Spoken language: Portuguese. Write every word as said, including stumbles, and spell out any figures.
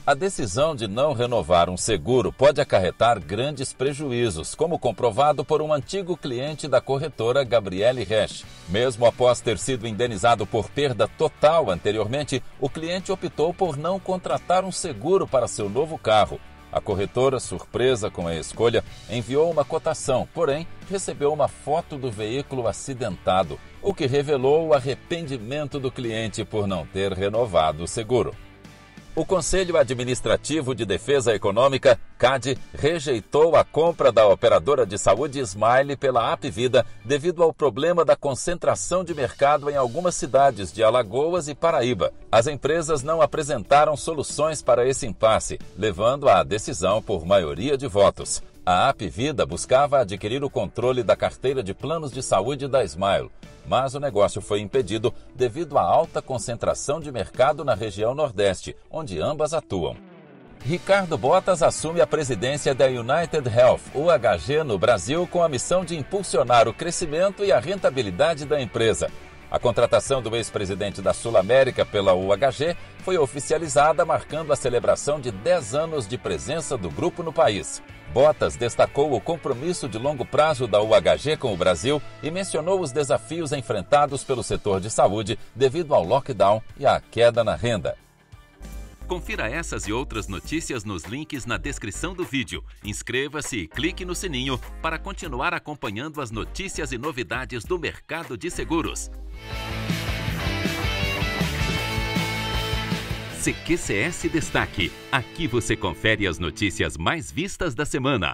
A decisão de não renovar um seguro pode acarretar grandes prejuízos, como comprovado por um antigo cliente da corretora Gabriele Resch. Mesmo após ter sido indenizado por perda total anteriormente, o cliente optou por não contratar um seguro para seu novo carro. A corretora, surpresa com a escolha, enviou uma cotação, porém recebeu uma foto do veículo acidentado, o que revelou o arrependimento do cliente por não ter renovado o seguro. O Conselho Administrativo de Defesa Econômica, C A D, rejeitou a compra da operadora de saúde Smile pela Apvida devido ao problema da concentração de mercado em algumas cidades de Alagoas e Paraíba. As empresas não apresentaram soluções para esse impasse, levando à decisão por maioria de votos. A Apvida buscava adquirir o controle da carteira de planos de saúde da Smile, mas o negócio foi impedido devido à alta concentração de mercado na região Nordeste, onde ambas atuam. Ricardo Bottas assume a presidência da United Health, U H G, no Brasil, com a missão de impulsionar o crescimento e a rentabilidade da empresa. A contratação do ex-presidente da Sul América pela U H G foi oficializada, marcando a celebração de dez anos de presença do grupo no país. Bottas destacou o compromisso de longo prazo da U H G com o Brasil e mencionou os desafios enfrentados pelo setor de saúde devido ao lockdown e à queda na renda. Confira essas e outras notícias nos links na descrição do vídeo. Inscreva-se e clique no sininho para continuar acompanhando as notícias e novidades do mercado de seguros. C Q C S Destaque. Aqui você confere as notícias mais vistas da semana.